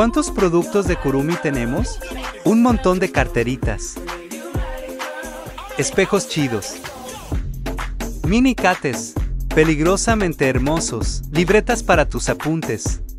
¿Cuántos productos de Kurumi tenemos? Un montón de carteritas. Espejos chidos. Mini cates. Peligrosamente hermosos. Libretas para tus apuntes.